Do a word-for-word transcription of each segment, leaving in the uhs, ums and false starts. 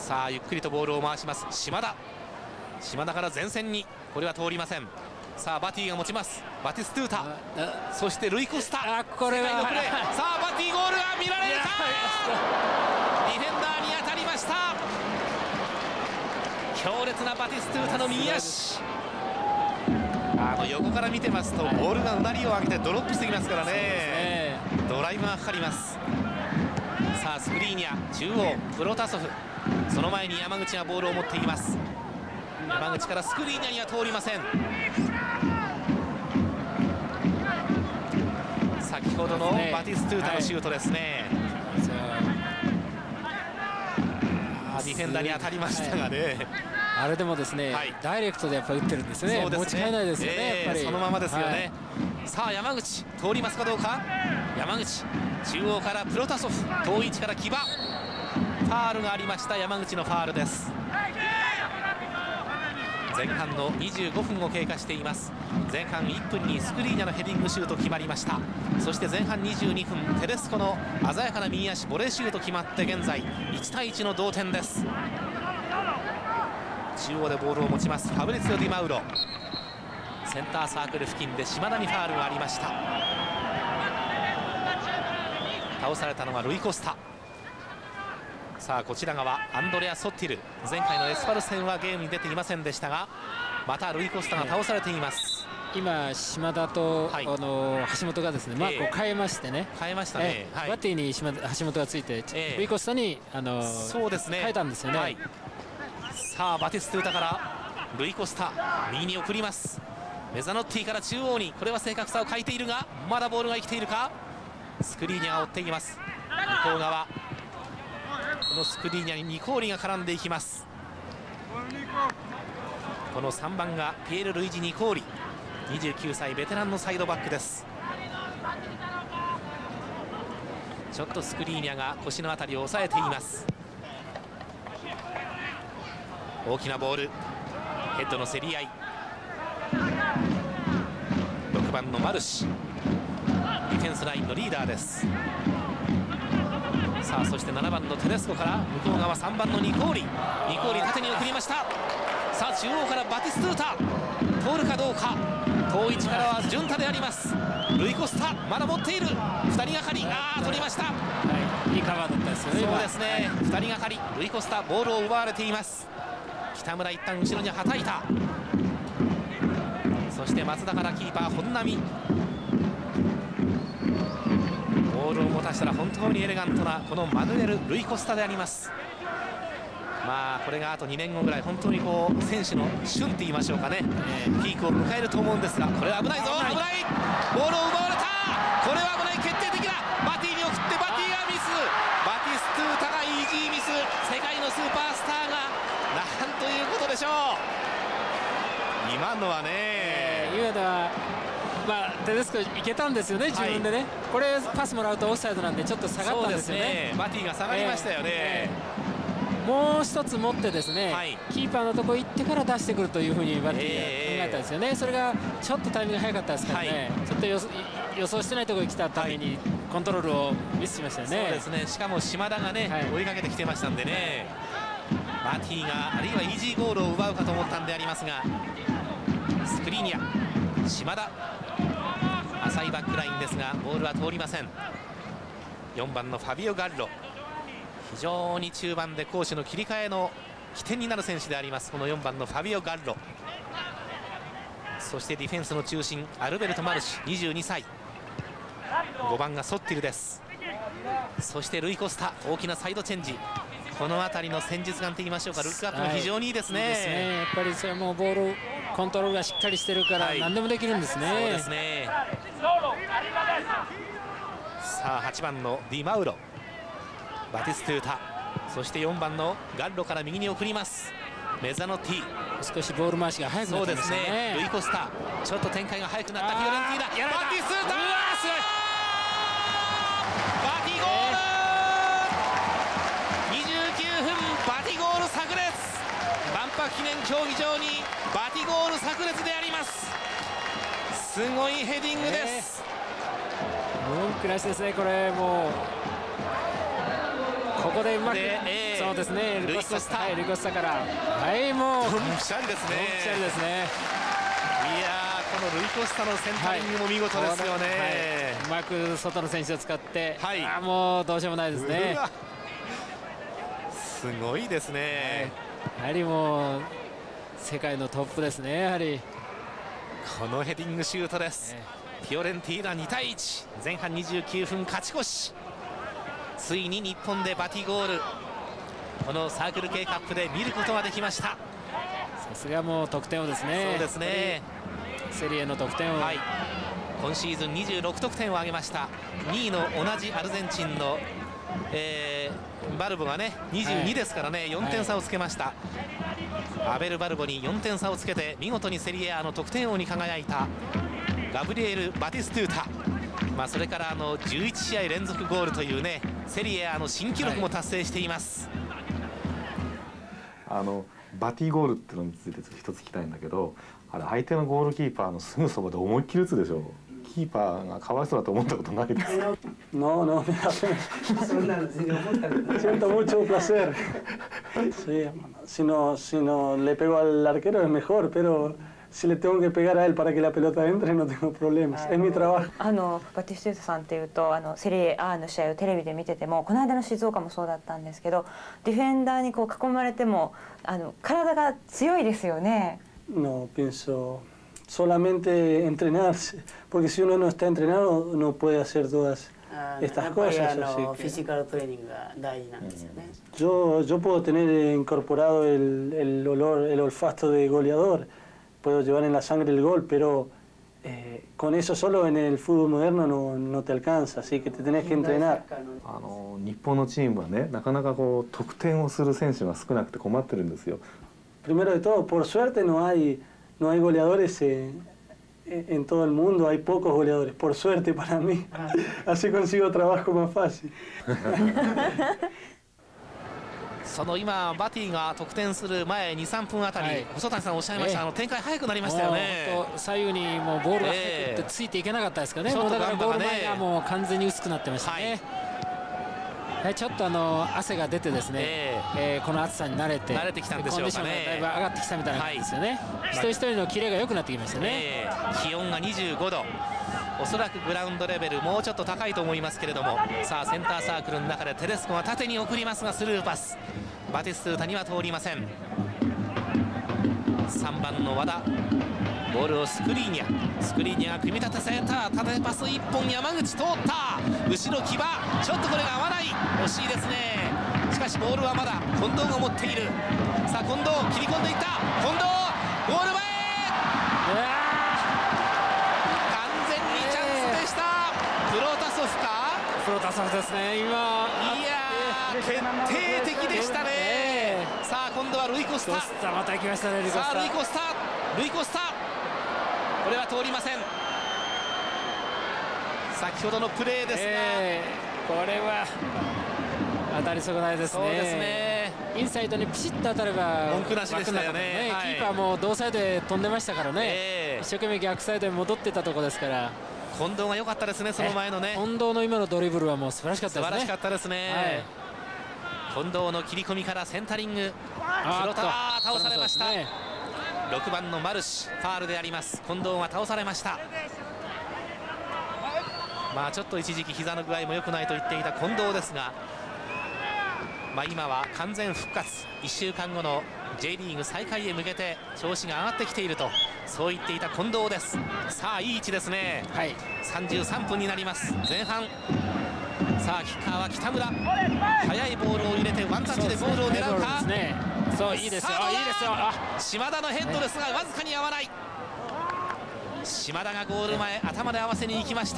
さあゆっくりとボールを回します。島田島田から前線に、これは通りません。さあバティが持ちます。バティストゥータ、そしてルイ・コスタ、 これは世界のプレー。さあバティゴールが見られるか。ディフェンダーに当たりました。強烈なバティストゥータの右足。あの横から見てますと、ボールがうなりを上げてドロップしてきますからね。ドライブがかかります。さあスクリーニャ中央、プロタソフ、その前に山口がボールを持っています。山口からスクリーニャには通りません。先ほどのバティストゥータのシュートですね。ディフェンダーに当たりましたがね、 あれでもですね、はい、ダイレクトでやっぱ打ってるんですね。そうですね、持ち替えないですよね、えー、やっぱりそのままですよね、はい、さあ山口通りますかどうか。山口中央からプロタソフ、遠い位置から木場、ファールがありました。山口のファールです。前半のにじゅうごふんを経過しています。前半いっぷんにスクリーニャのヘディングシュート決まりました。そして前半にじゅうにふん、テレスコの鮮やかな右足ボレーシュート決まって、現在いちたいいちの同点です。中央でボールを持ちますファブリツィオ・ディマウロ、センターサークル付近で島田にファールがありました。倒されたのはルイ・コスタ。さあこちら側アンドレア・ソッティル、前回のエスパル戦はゲームに出ていませんでしたが、またルイ・コスタが倒されています。 今島田と、はい、あの橋本がですねマークを変えましてね、 変えましたね、 はい、バッティに島田橋本がついて、えー、ルイ・コスタにあのそうですね変えたんですよね、はい、 さあバティストゥータからルイ・コスタ右に送ります。メザノッティから中央に、これは正確さを欠いているがまだボールが生きているか。スクリーニャが追っています。向こう側このスクリーニャにニコーリが絡んでいきます。このさんばんがピエール・ルイジ・ニコーリ、にじゅうきゅうさいベテランのサイドバックです。ちょっとスクリーニャが腰の辺りを押さえています。大きなボール、ヘッドの競り合い、ろくばんのマルシ、ディフェンスラインのリーダーです。さあそしてななばんのテレスコから向こう側さんばんのニコーリ、ニコーリ縦に送りました。さあ中央からバティストゥータ、通るかどうか。遠い位置からは順太であります。ルイ・コスタまだ持っている、ふたりがかり、ああ取りました、はい、 いいカバーだったですよね。 そうですね、ふたりがかり、ルイ・コスタボールを奪われています。北村一旦後ろにはたいた。そして松田からキーパー本並、ボールを持たせたら本当にエレガントなこのマヌエル・ルイ・コスタであります。まあこれがあとにねんごぐらい本当にこう選手の旬って言いましょうかね、えー、ピークを迎えると思うんですが、これは危ないぞ、危ない、ボールを奪われた、これは危ない、決定的なバティに送ってバティがミス、バティストゥータがイージーミス、世界のスーパースターがなんということでしょう。今のはね、 えー、今のはまあ、テレスコいけたんですよね、自分でね、はい、これパスもらうとオフサイドなんでちょっと下がったんですよ ね, ねバティが下がりましたよね、えーえー、もう一つ持ってですね、はい、キーパーのとこ行ってから出してくるというふうにバティが考えたんですよね、えー、それがちょっとタイミング早かったですからね、はい、ちょっと予予想してないところに来たためにコントロールをミスしましたよね。 そうですね、しかも島田がね、はい、追いかけてきてましたんでね、バティがあるいはイージーゴールを奪うかと思ったんでありますが、スクリーニャ、島田、浅いバックラインですがボールは通りません。よんばんのファビオ・ガッロ、非常に中盤で攻守の切り替えの起点になる選手であります。このよんばんのファビオ・ガッロ、そしてディフェンスの中心アルベルト・マルシにじゅうにさい、ごばんがソッティルです。そしてルイ・コスタ、大きなサイドチェンジ、この辺りの戦術眼といいましょうか、ルックアップも非常にいいですね。はい、いいですね、やっぱりそれもボールコントロールがしっかりしてるから何でもできるんですね。はい、そうですね。さあはちばんのディマウロ、バティストゥータ、そしてよんばんのガッロから右に送ります。メザノティ、 少しボール回しが速くなってますね。そうですね、 ルイ・コスタ、ちょっと展開が速くなったフィオレンティーナ、バティストゥータ、うわーすごい、バティゴール、にじゅうきゅうふんバティゴール炸裂、万博記念競技場にバティゴール炸裂であります。すごいヘディングです。 文句なしですね、これもうここでうまく、えー、そうですね、ルイコスタ、はい、ルイコスタから、はい、もうドンピシャリですね。 ドンピシャリですね。 いやー、このルイコスタのセンタリングも見事ですよね。はい、はい、 うまく外の選手を使って、 はい、 あもうどうしようもないですね。 すごいですね。 はい、やはりもう世界のトップですね。やはりこのヘディングシュートです。えーフィオレンティーナにたいいち、前半にじゅうきゅうふん勝ち越し。ついに日本でバティゴール、このサークル系カップで見ることができました。さすがもう得点をですね、 そうですね、 セリエの得点を、はい、 今シーズンにじゅうろくとくてんを挙げました。にいの同じアルゼンチンの、えー、バルボがねにじゅうにですからね、はい、よんてん差をつけました、はい、アベル・バルボによんてん差をつけて見事にセリエ A の得点王に輝いたガブリエル・バティストゥータ、まあ、それからあのじゅういちしあい連続ゴールというねセリエ A の新記録も達成しています、 はい、あのバティゴールっていうのについて一つ聞きたいんだけど、あれ相手のゴールキーパーのすぐそばで思いっきり打つでしょ。キーパーがかわいそうだと思ったことないですか。 No, no, me da pena. Siento mucho placer. Sí, si no, si no le pego al arquero es mejor, pero...Si le tengo que pegar a él para que la pelota entre, no tengo problemas. Es mi trabajo. あのバティストゥータさんっていうと、あのセリエ A の試合をテレビで見てても、この間の静岡もそうだったんですけど、ディフェンダーにこう囲まれてもあの体が強いですよね。 No, pienso solamente entrenarse, porque si uno no está entrenado no puede hacer todas estas cosas. Physical training が大事なんですよね。 Yo, yo puedo tener incorporado el, el olor, el olfato de goleador.Puedo llevar en la sangre el gol, pero eh, con eso solo en el fútbol moderno no, no te alcanza, así que te tenés que entrenar. あの日本のチームはね、なかなかこう得点をする選手が少なくて困ってるんですよ。 Primero de todo, por suerte no hay no hay goleadores en, en todo el mundo, hay pocos goleadores, por suerte para mí. Así consigo trabajo más fácil. その今バティが得点する前にさんぷんあたり、はい、細谷さんおっしゃいました、えー、あの展開早くなりましたよね。 左右にもうボールが入ってついていけなかったですかね。えー、もうだからゴール前がもう完全に薄くなってましたね。はい、ちょっとあの汗が出てですね、えーえー、この暑さに慣れて慣れてきたんでしょうかね。 コンディションがだいぶ上がってきたみたいな感じですよね。はい、一人一人のキレが良くなってきましたね。 えー、気温がにじゅうごど、おそらくグラウンドレベルもうちょっと高いと思いますけれども、さあセンターサークルの中でテレスコが縦に送りますがスルーパス、バティストゥータには通りません。さんばんの和田、ボールをスクリーニャ、スクリーニャが組み立てセンター、縦パスいっぽん山口通った、後ろ騎馬、ちょっとこれが合わない、惜しいですね。しかしボールはまだ近藤が持っている。さあ近藤切り込んでいった、近藤ゴール前、完全にチャンスでした。プロタソフか、 プロタソフですね今。 いやー決定的でしたね。さあ今度はルイコスタ、 また行きましたね。ルイコスタ、 さあルイコスタ、ルイコスタ、これは通りません。先ほどのプレーですが、 えー、これは当たり損ないですね。 そうですね、 インサイドにピシッと当たれば文句なしでしたよね。 ね、はい、キーパーも同サイドで飛んでましたからね、えー、一生懸命逆サイドに戻ってたところですから。 近藤が良かったですね、その前のね。 近藤の今のドリブルはもう素晴らしかったですね。 素晴らしかったですね。はい、近藤の切り込みからセンタリング、黒田倒されました。ね、ろくばんのマルシ、ファールであります。近藤が倒されました。まあちょっと一時期膝の具合も良くないと言っていた近藤ですが、まあ今は完全復活、いっしゅうかんごの ジェイ リーグ再開へ向けて調子が上がってきていると、そう言っていた近藤です。さあいい位置ですね。はい、さんじゅうさんぷんになります前半。さあキッカーは北村、速いボールを入れてワンタッチでゴールを狙うか。 そう、いいですよ、いいですよ。あ、 島田のヘッドですがわずかに合わない。島田がゴール前頭で合わせに行きました。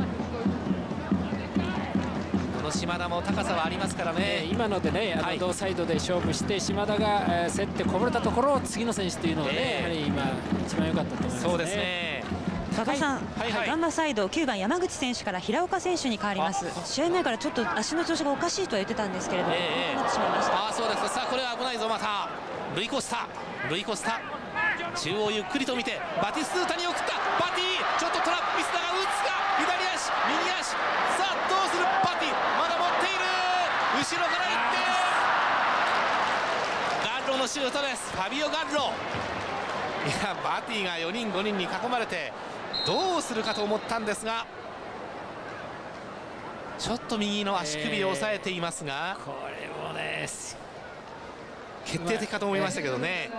この島田も高さはありますからね。 今のでね、あの同サイドで勝負して島田が、えー、競ってこぼれたところを次の選手というのがね、えー、やはり今一番良かったと思いますね。 そうですね。 加藤さん、はいはい、ガンバサイドきゅうばん山口選手から平岡選手に変わります。試合前からちょっと足の調子がおかしいとは言ってたんですけれども、えー、なってしまいました。 あ、そうです。さあこれは危ないぞ。またルイコスタ、ルイコスタ中央ゆっくりと見てバティストゥータに送った。バティちょっとトラップミスだが打つか、左足右足、さあどうする。バティまだ持っている。 ってガッロのシュートです。ファビオ・ガッロ。いやバティがよにんごにんに囲まれてどうするかと思ったんですが、ちょっと右の足首を押さえていますが、 えー、これもね決定的かと思いましたけどね。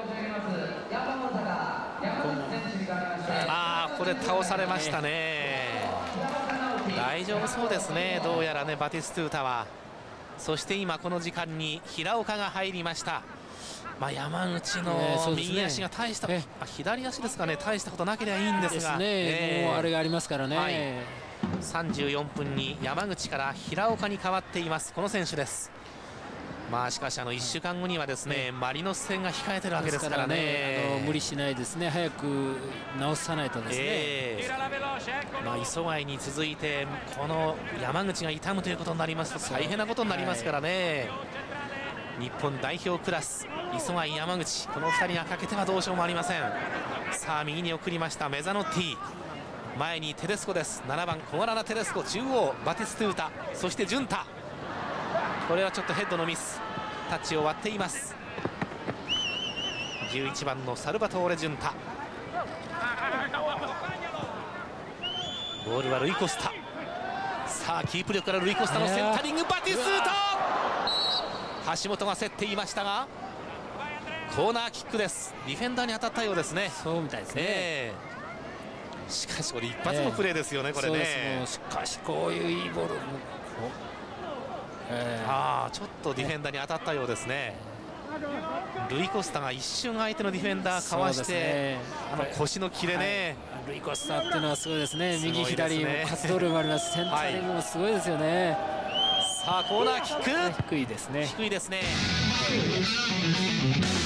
ああこれ倒されましたね。大丈夫そうですね、どうやらねバティストゥータは。そして今この時間に平岡が入りました。まあ、山口の右足が大した、えーね、左足ですかね、大したことなければいいんですが、 ですね、えー、もうあれがありますからね、はい、 さんじゅうよんぷんに山口から平岡に変わっていますこの選手です。まあしかしあのいっしゅうかんごにはですね、ねマリノス戦が控えてるわけですからね、 ねあの無理しないですね、早く直さないとですね、えーまあ、磯貝に続いてこの山口が痛むということになりますと大変なことになりますからね、はい、日本代表クラス磯貝山口このふたりが欠けてはどうしようもありません。さあ右に送りましたメザノッティ、前にテデスコです。ななばん小柄なテデスコ、中央バティストゥータ、そしてジュンタ。これはちょっとヘッドのミス、タッチを割っています。じゅういちばんのサルバトーレ・ジュンタ。ボールはルイ・コスタ。さあキープ力からルイ・コスタのセンタリング、バティストゥータ。橋本が競っていましたがコーナーキックです。ディフェンダーに当たったようですね。 そうみたいですね、えー、しかしこれ一発のプレーですよね、えー、これね。 しかしこういういいボールも、 えー、ああちょっとディフェンダーに当たったようですね。ルイ・コスタが一瞬相手のディフェンダーかわして、ね、あの腰のキレね、 はい、ルイ・コスタっていうのはすごいですね。右左も活動量もあります。センタリングもすごいですよね。 さあコーナーキック、 低いですね。 低いですね。